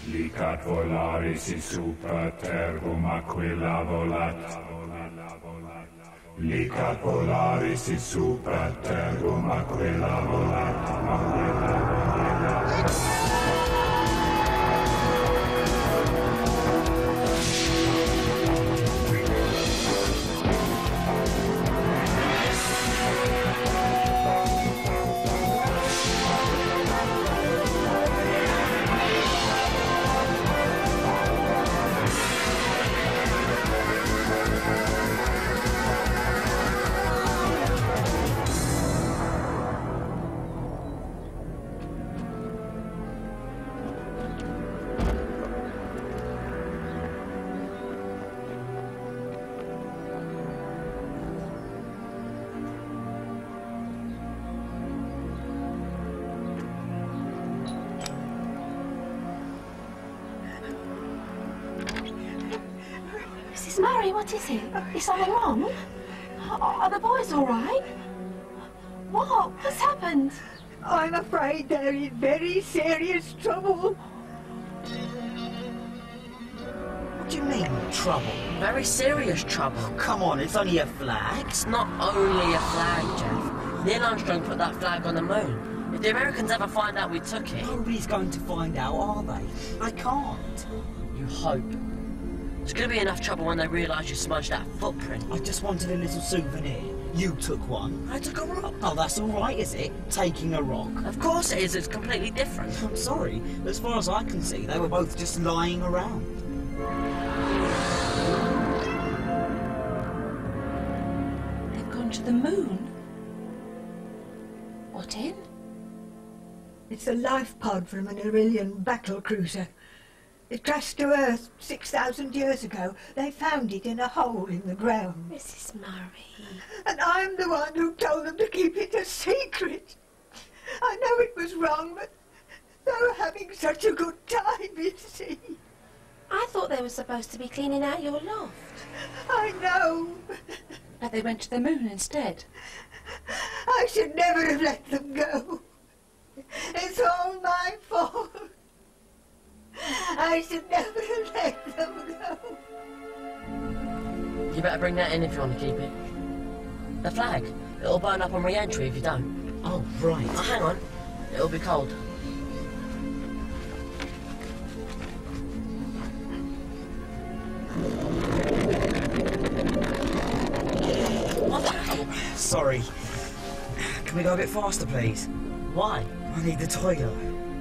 Licat volaris super terrum Aquila volat. Licat volaris super terrum Aquila volat. Aquila volat. Mary, what is it? Is something wrong? Are the boys all right? What? What's happened? I'm afraid they're in very serious trouble. What do you mean, trouble? Very serious trouble. Oh, come on, it's only a flag. It's not only a flag, Jeff. Neil Armstrong put that flag on the moon. If the Americans ever find out we took it... Nobody's going to find out, are they? They can't. You hope. It's going to be enough trouble when they realise you smudged that footprint. I just wanted a little souvenir. You took one. I took a rock. Oh, that's all right, is it? Taking a rock? Of course it is. It's completely different. I'm sorry. As far as I can see, they were both just lying around. They've gone to the moon? What in? It's a life pod from an Aurelian battle cruiser. It crashed to Earth 6,000 years ago. They found it in a hole in the ground. Mrs. Murray. And I'm the one who told them to keep it a secret. I know it was wrong, but they were having such a good time, you see. I thought they were supposed to be cleaning out your loft. I know. But they went to the moon instead. I should never have let them go. It's all my fault. I should never have let them go. You better bring that in if you want to keep it. The flag. It'll burn up on re-entry if you don't. Oh, right. Oh, hang on. It'll be cold. What the hell? Sorry. Can we go a bit faster, please? Why? I need the toilet.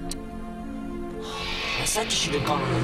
I said you should have gone on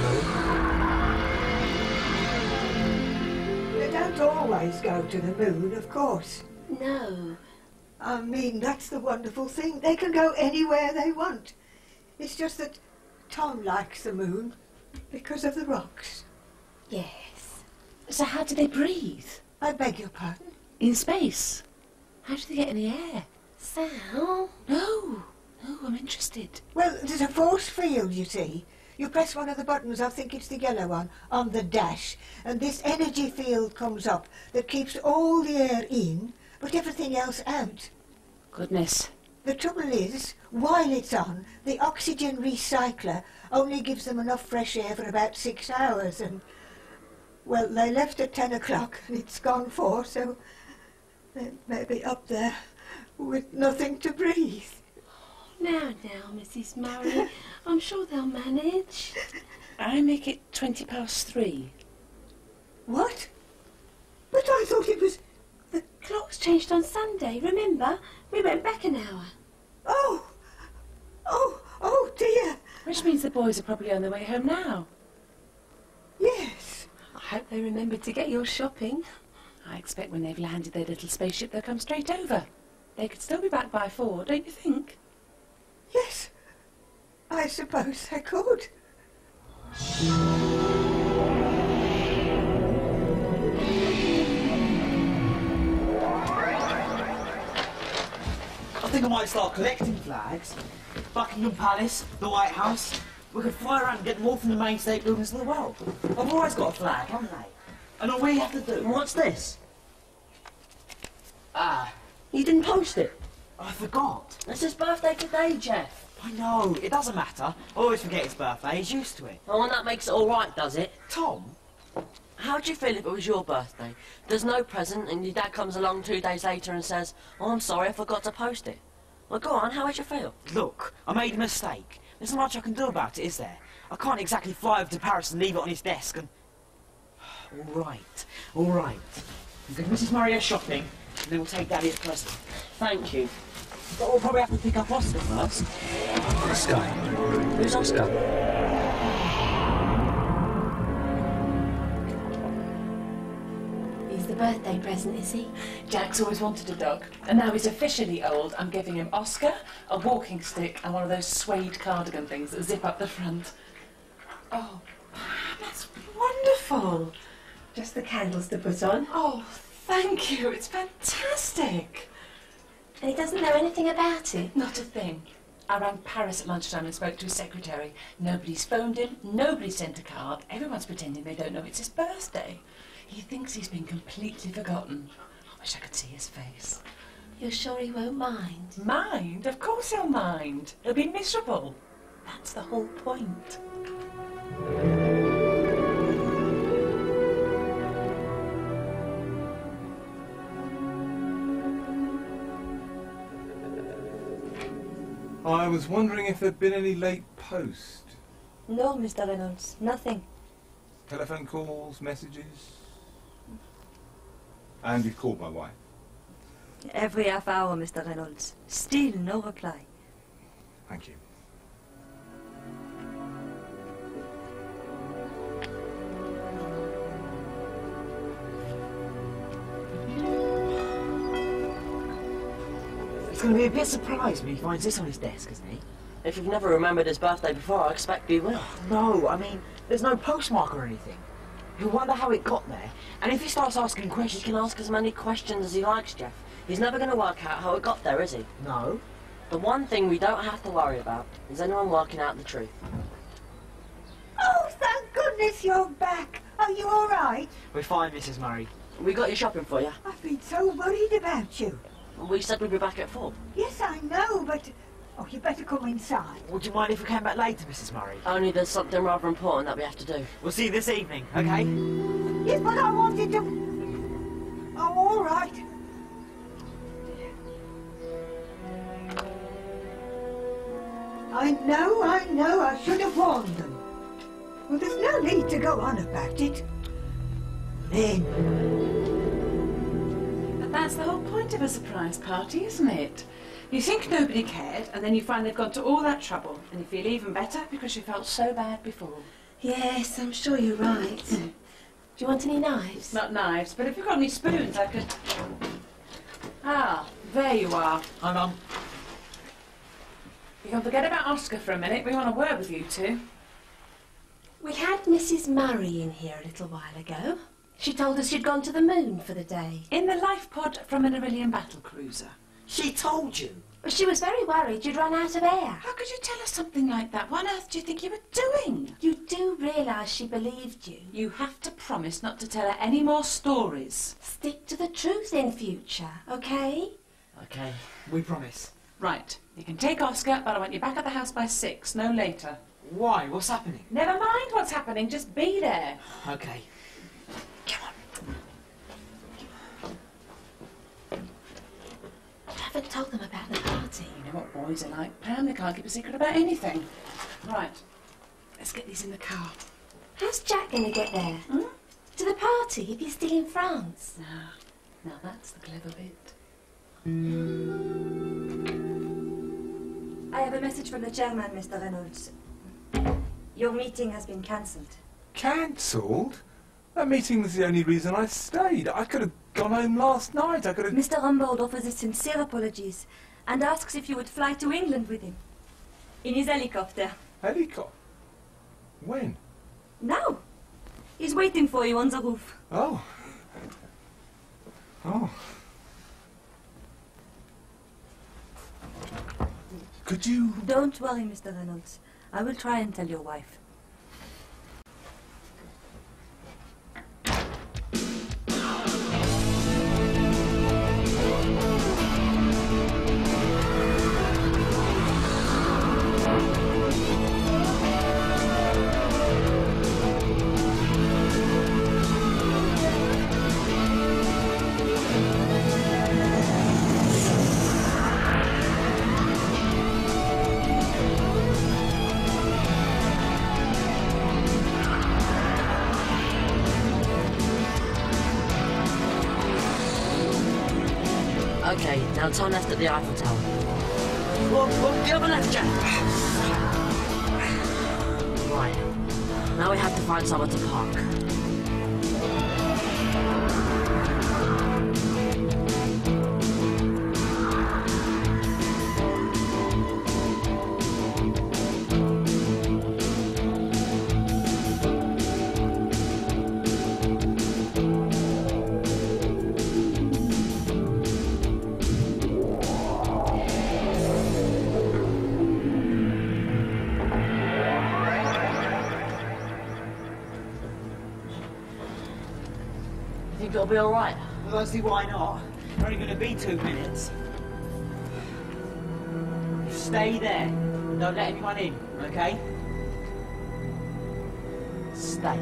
the moon. They don't always go to the moon, of course. No. I mean, that's the wonderful thing. They can go anywhere they want. It's just that Tom likes the moon because of the rocks. Yes. So how do they breathe? I beg your pardon? In space? How do they get in the air? Sal? No. No, I'm interested. Well, there's a force field, you see. You press one of the buttons, I think it's the yellow one, on the dash, and this energy field comes up that keeps all the air in, but everything else out. Goodness. The trouble is, while it's on, the oxygen recycler only gives them enough fresh air for about 6 hours, and, well, they left at 10 o'clock, and it's gone 4, so they may be up there with nothing to breathe. Now, Mrs. Murray, I'm sure they'll manage. I make it 3:20. What? But I thought it was... The clock's changed on Sunday, remember? We went back an hour. Oh dear. Which means the boys are probably on their way home now. Yes. I hope they remembered to get your shopping. I expect when they've landed their little spaceship they'll come straight over. They could still be back by 4, don't you think? Yes, I suppose I could. I think I might start collecting flags. Buckingham Palace, the White House. We could fly around and get them all from the main state buildings of the world. I've always got a flag, haven't they? And all we have to do... What's this? Ah, you didn't post it. I forgot. It's his birthday today, Jeff. I know, it doesn't matter. I always forget his birthday, he's used to it. Oh, and that makes it all right, does it? Tom? How'd you feel if it was your birthday? There's no present and your dad comes along 2 days later and says, "Oh, I'm sorry, I forgot to post it." Well, go on, how would you feel? Look, I made a mistake. There's not much I can do about it, is there? I can't exactly fly over to Paris and leave it on his desk and... All right. We'll give Mrs. Murray her shopping, and then we'll take Daddy a present. Thank you. But we'll probably have to pick up Oscar first. Oscar? Who's Oscar? He's the birthday present, is he? Jack's always wanted a dog, and now he's officially old. I'm giving him Oscar, a walking stick, and one of those suede cardigan things that zip up the front. Oh, that's wonderful. Just the candles to put on. Oh, thank you. It's fantastic. And he doesn't know anything about it? Not a thing. I rang Paris at lunchtime and spoke to his secretary. Nobody's phoned him, nobody sent a card. Everyone's pretending they don't know it's his birthday. He thinks he's been completely forgotten. I wish I could see his face. You're sure he won't mind? Mind? Of course he'll mind. He'll be miserable. That's the whole point. I was wondering if there'd been any late post. No, Mr. Reynolds, nothing. Telephone calls, messages? And you've called my wife? Every half hour, Mr. Reynolds. Still no reply. Thank you. He's going to be a bit surprised when he finds this on his desk, isn't he? If you've never remembered his birthday before, I expect you will. No, I mean, there's no postmark or anything. He'll wonder how it got there. And if he starts asking He questions... can ask as many questions as he likes, Jeff. He's never going to work out how it got there, is he? No. The one thing we don't have to worry about is anyone working out the truth. Oh, thank goodness you're back. Are you all right? We're fine, Mrs. Murray. We got your shopping for you. I've been so worried about you. We said we'd be back at 4. Yes, I know, but... Oh, you better come inside. Would you mind if we came back later, Mrs. Murray? Only there's something rather important that we have to do. We'll see you this evening, okay? Yes, but I wanted to... Oh, all right. I know, I should have warned them. Well, there's no need to go on about it. Then... But that's the whole point of a surprise party, isn't it? You think nobody cared, and then you find they've gone to all that trouble, and you feel even better because you felt so bad before. Yes, I'm sure you're right. Do you want any knives? Not knives, but if you've got any spoons, I could... Ah, there you are. Hi, Mum. You can forget about Oscar for a minute. We want a word with you two. We had Mrs. Murray in here a little while ago. She told us she'd gone to the moon for the day. In the life pod from an Aurelian battle cruiser. She told you. She was very worried you'd run out of air. How could you tell us something like that? What on earth do you think you were doing? You do realise she believed you. You have to promise not to tell her any more stories. Stick to the truth in future, okay? Okay. We promise. Right. You can take Oscar, but I want you back at the house by 6, no later. Why? What's happening? Never mind what's happening, just be there. Okay. Come on. I haven't told them about the party. You know what boys are like, Pam. They can't keep a secret about anything. Right. Let's get these in the car. How's Jack going to get there? To the party if he's still in France? Now that's the clever bit. I have a message from the chairman, Mr. Reynolds. Your meeting has been cancelled. Cancelled? That meeting was the only reason I stayed. I could have gone home last night. I could have... Mr. Rumbold offers his sincere apologies and asks if you would fly to England with him. In his helicopter. Helicopter? When? Now. He's waiting for you on the roof. Oh. Oh. Could you... Don't worry, Mr. Reynolds. I will try and tell your wife. Okay, now turn left at the Eiffel Tower. Whoa, the other left, Jack! Right. Now we have to find somewhere to park. It'll be alright. Well, I see why not. It's only going to be 2 minutes. Stay there. Don't let anyone in, okay? Stay.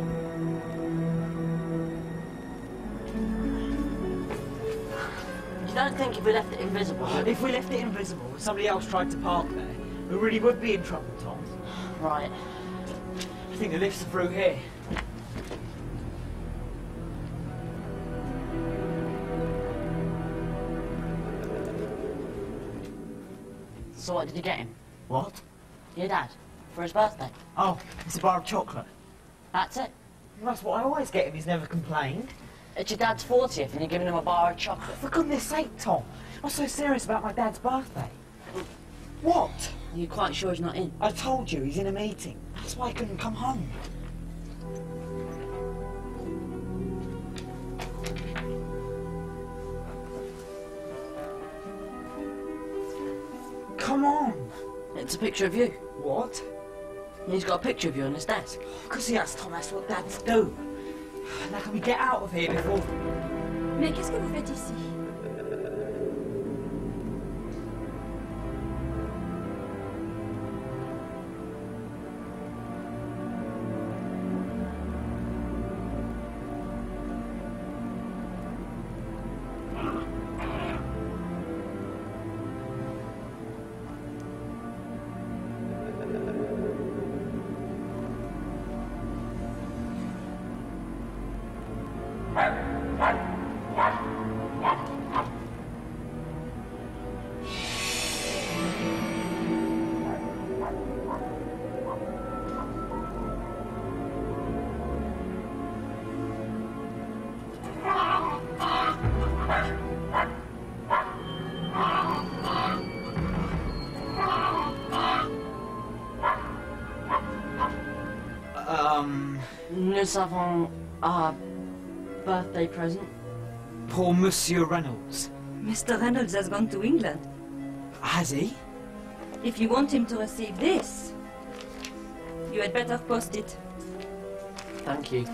You don't think if we left it invisible? If we left it invisible and somebody else tried to park there, we really would be in trouble, Tom. Right. I think the lifts are through here. So what did you get him? What? Your dad? For his birthday? Oh, it's a bar of chocolate. That's it? Well, that's what I always get him. He's never complained. It's your dad's 40th and you're giving him a bar of chocolate. For goodness sake, Tom. What's so serious about my dad's birthday? What? Are you quite sure he's not in? I told you, he's in a meeting. That's why he couldn't come home. Come on. It's a picture of you. What? He's got a picture of you on his desk. Because that's Tom, that's what dads do. Now can we get out of here before... Mais qu'est-ce que vous faites ici? Nous avons a birthday present. Poor Monsieur Reynolds. Mr. Reynolds has gone to England. Has he? If you want him to receive this, you had better post it. Thank you.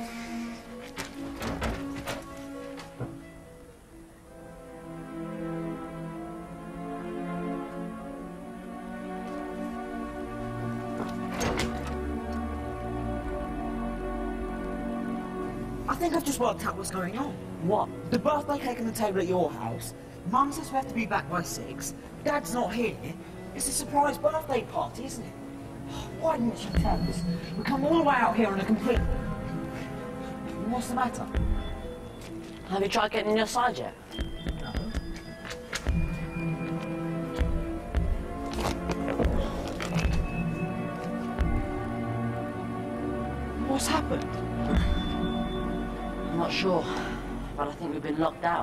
I think I've just worked out what's going on. What? The birthday cake on the table at your house. Mum says we have to be back by 6. Dad's not here. It's a surprise birthday party, isn't it? Why didn't you tell us? We come all the way out here on a complete... What's the matter? Have you tried getting your side yet? No. What's happened? I'm not sure, but I think we've been locked out.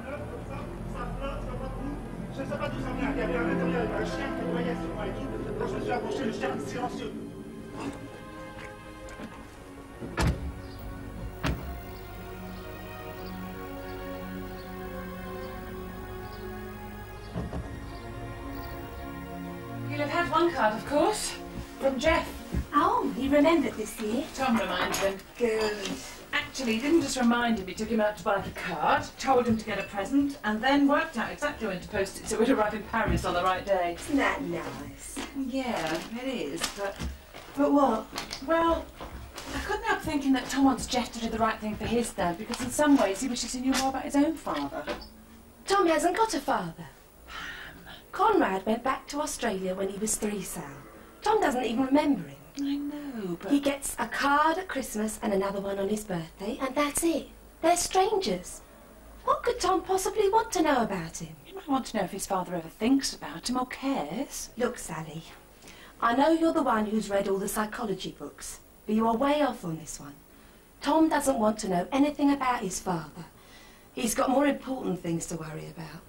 Je ne sais pas d'où ça vient. Il y avait à l'intérieur un chien qui aboyait sur moi et tout. Quand je me suis approché, le chien était silencieux. You'll have had one card, of course, from Jeff. Oh, he remembered this year. Tom reminded him. Good. Actually, he didn't just remind him, he took him out to buy the card, told him to get a present, and then worked out exactly when to post it so it would arrive in Paris on the right day. Isn't that nice? Yeah, it is, but... But what? Well, I couldn't help thinking that Tom wants Jeff to do the right thing for his dad, because in some ways he wishes he knew more about his own father. Tom hasn't got a father. Conrad went back to Australia when he was 3, Sal. Tom doesn't even remember him. I know, but... He gets a card at Christmas and another one on his birthday, and that's it. They're strangers. What could Tom possibly want to know about him? You might want to know if his father ever thinks about him or cares. Look, Sally, I know you're the one who's read all the psychology books, but you are way off on this one. Tom doesn't want to know anything about his father. He's got more important things to worry about.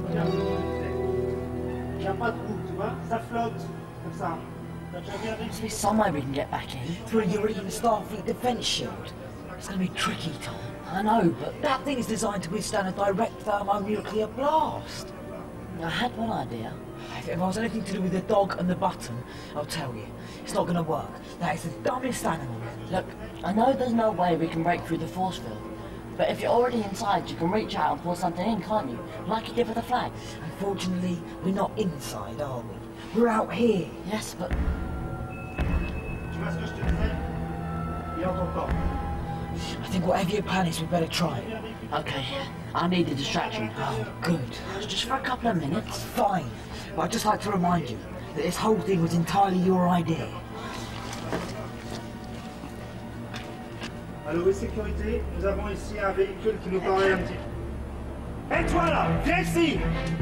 Must be somewhere we can get back in. Through your Eaton Starfleet defence shield. It's going to be tricky, Tom. I know, but That thing's designed to withstand a direct thermonuclear blast. I had one idea. If it was anything to do with the dog and the button, I'll tell you, it's not going to work. That is the dumbest animal. Look, I know there's no way we can break through the force field, but if you're already inside, you can reach out and pull something in, can't you? Like you did with the flag. Unfortunately, we're not inside, are we? We're out here. Yes, but... Tu vois ce que je te disais? Il est en ton corps. I think whatever your plan is, we better try it. Okay, I need a distraction. Oh, good. Just for a couple of minutes. Fine. But I'd just like to remind you that this whole thing was entirely your idea. Allô, oui, sécurité, nous avons ici un véhicule qui nous paraît un petit... Hé, toi là, viens ici!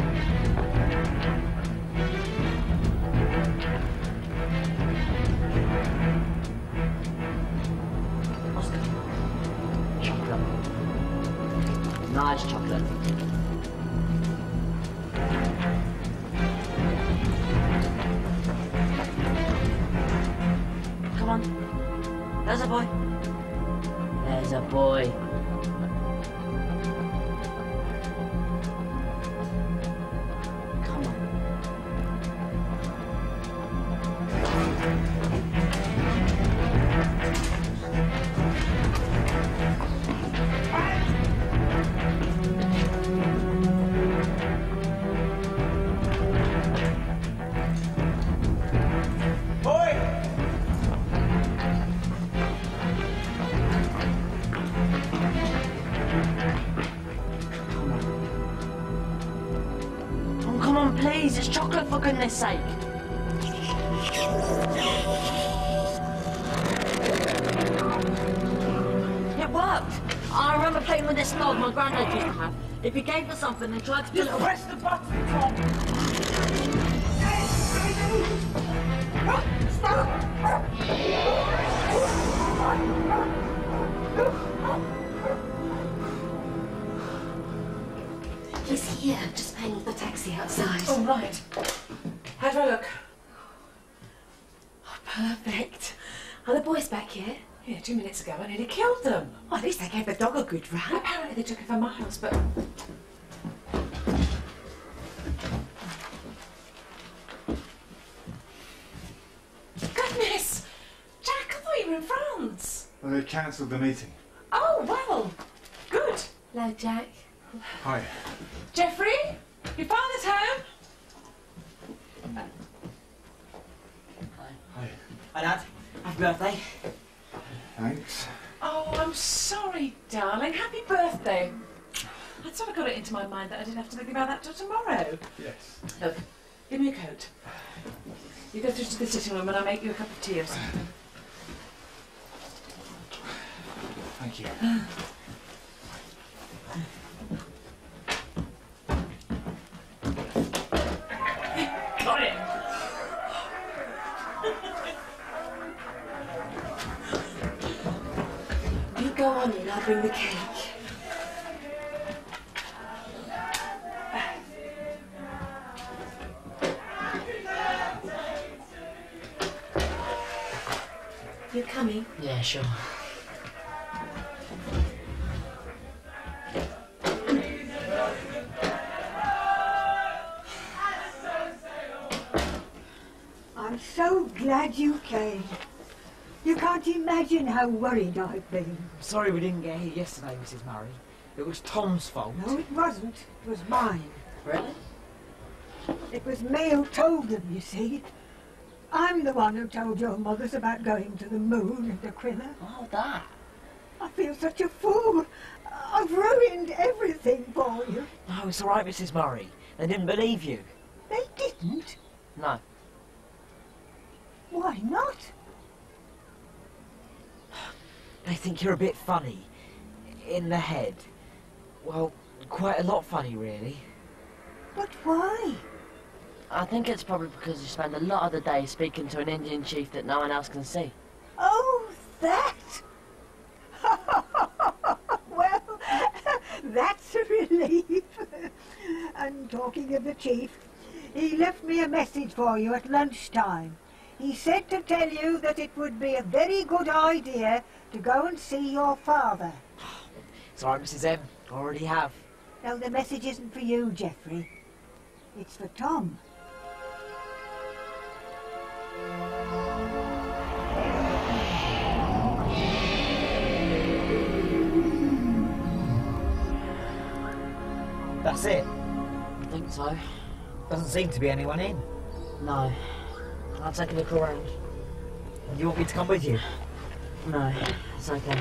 Oscar. Chocolate. Nice chocolate. Come on. There's a boy. There's a boy. Come on. Oh, come on, please. It's chocolate, for goodness sake. It worked. I remember playing with this dog my granddad used to have. If he gave us something and tried to do it... Press the button, Tom! He's here, just paying for the taxi outside. Oh, right. How do I look? Oh, perfect. Are the boys back here? Yeah, 2 minutes ago I nearly killed them. Oh, at least they gave the dog a good run. Apparently they took it for miles, but... Goodness! Jack, I thought you were in France. Well, they cancelled the meeting. Oh, well, good. Hello, Jack. Hi. Geoffrey, your father's home. Hi. Hi, Dad. Happy birthday. Thanks. Oh, I'm sorry, darling. Happy birthday. I'd sort of got it into my mind that I didn't have to think about that till tomorrow. Yes. Look, give me a coat. You go through to the sitting room and I'll make you a cup of tea or something. Thank you. Got it! You go on in, I'll bring the cake. You coming? Yeah, sure. I'm so glad you came. You can't imagine how worried I've been. Sorry we didn't get here yesterday, Mrs. Murray. It was Tom's fault. No, it wasn't. It was mine. Really? It was me who told them, you see. I'm the one who told your mothers about going to the moon and Aquila. Oh, that. I feel such a fool. I've ruined everything for you. No, it's all right, Mrs. Murray. They didn't believe you. They didn't. No. Why not? They think you're a bit funny. In the head. Well, Quite a lot funny, really. But why? I think it's probably because you spend a lot of the day speaking to an Indian chief that no one else can see. Oh, that! Well, that's a relief. And talking of the chief, he left me a message for you at lunchtime. He said to tell you that it would be a very good idea to go and see your father. Sorry, Mrs. M. Already have. No, the message isn't for you, Geoffrey. It's for Tom. That's it. I think so. Doesn't seem to be anyone in. No. I'll take a look around. Do you want me to come with you? No, it's okay.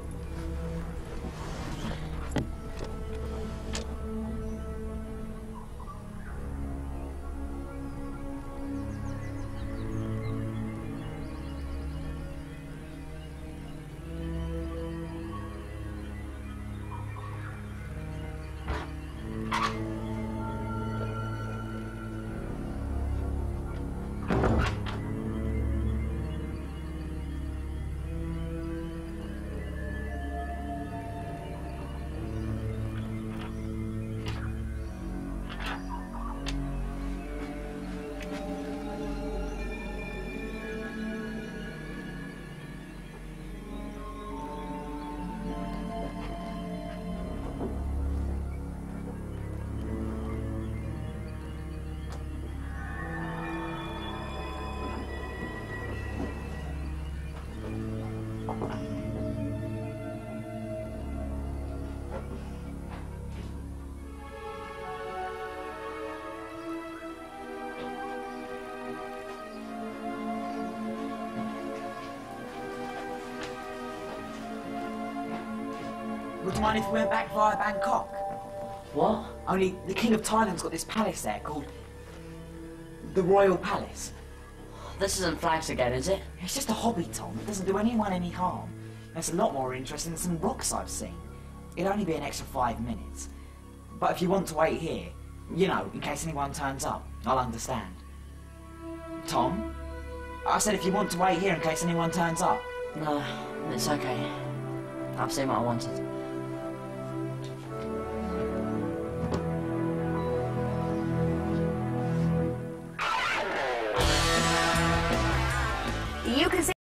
Would you mind if we went back via Bangkok? What? Only the King of Thailand's got this palace there called the Royal Palace. This isn't flags again, is it? It's just a hobby, Tom. It doesn't do anyone any harm. It's a lot more interesting than some rocks I've seen. It'll only be an extra 5 minutes. But if you want to wait here, you know, in case anyone turns up, I'll understand. Tom? I said if you want to wait here in case anyone turns up. No, it's okay. I've seen what I wanted. You can see